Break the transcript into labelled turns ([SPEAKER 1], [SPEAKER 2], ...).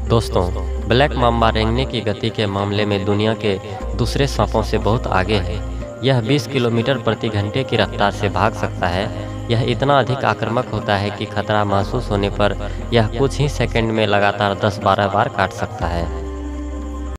[SPEAKER 1] दोस्तों, black mamba रेंगने की गति के मामले में दुनिया के दूसरे सांपों से बहुत आगे है। यह 20 किलोमीटर प्रति घंटे की रफ्तार से भाग सकता है। यह इतना अधिक आक्रामक होता है कि खतरा महसूस होने पर यह कुछ ही सेकंड में लगातार 10-12 बार काट सकता है।